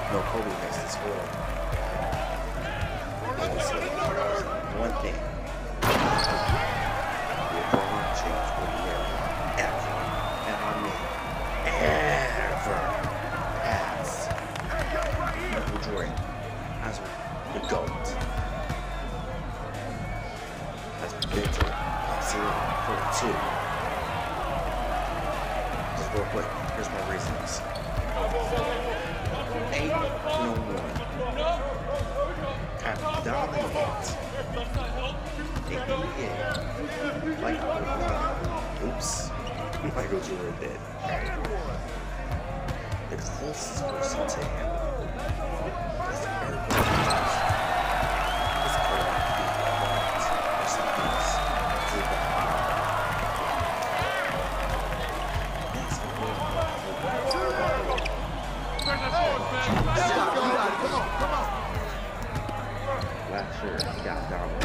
No, Kobe missed his score. One thing. LeBron James will never, ever, and I mean ever pass Michael Jordan as the GOAT. As Victor, I've 42. Just real quick, here's my reasons. 8-1. Kind of dominant. Like oops. Michael Jordan did. The closest person to him is last year, he got dominated.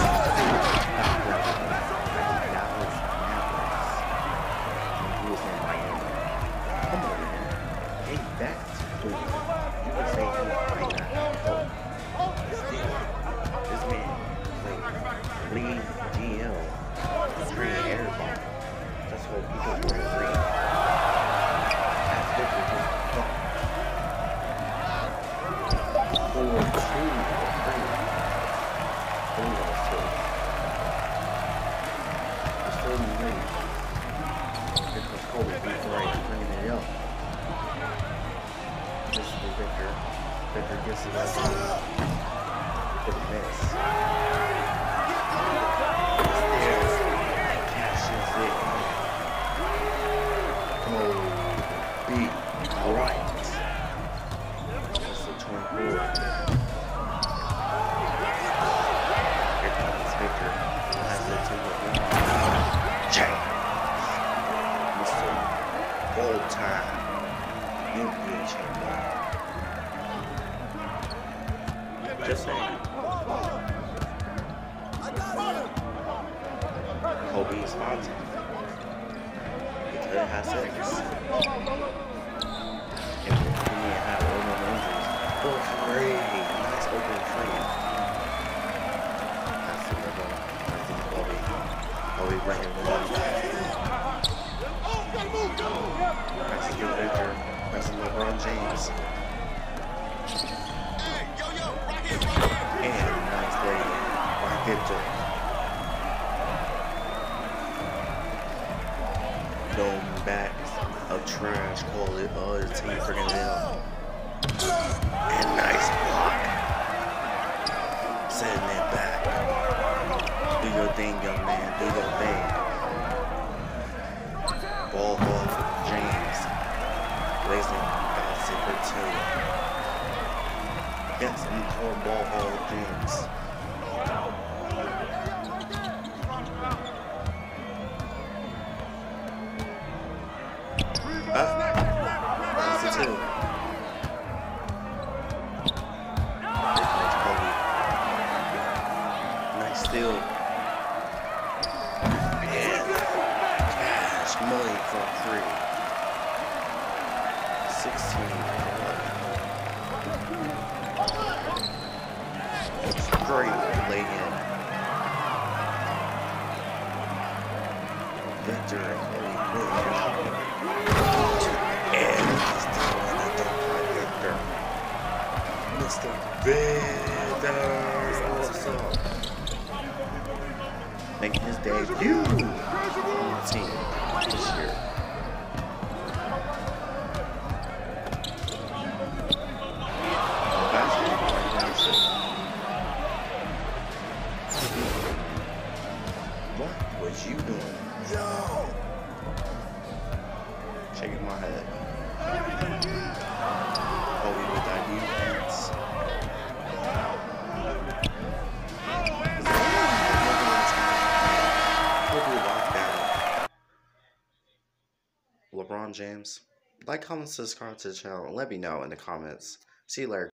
He was in Miami. Come on, man. Hey, that's cool. You can say he might not have hope. But still, this man played lead GM. Free everybody. That's what people were free. That's different than fuck. 4-2. Because Kobe beat right bringing it up. This is the Victor. Victor gets it up for the miss. Cashes it. Kobe right. That's the 24. Victor has it to LeBron James. Mr. Full-time NBA champion. Just saying. Kobe is sponsored. Because it has sex. And we have all no injuries. For free. Nice open free. Kobe bringing the ball back. That's a good Victor. That's a LeBron James. And nice day by Victor. Going back of trash, call it other team freaking them. And nice block. Setting it back. Do your thing, young man. Do your thing. Ball hog James. Blazing got it for 2. Yes, I'm called ball hog James. That's a 2. Nice steal. Money for free. 16. Great lay-in. Victor and he's doing another by Victor. Mr. Victor. What's up? Making his debut on the team this year. What was you doing? Yo! Shaking my head. Kobe with that defense. LeBron James. Like, comment, subscribe to the channel, and let me know in the comments. See you later.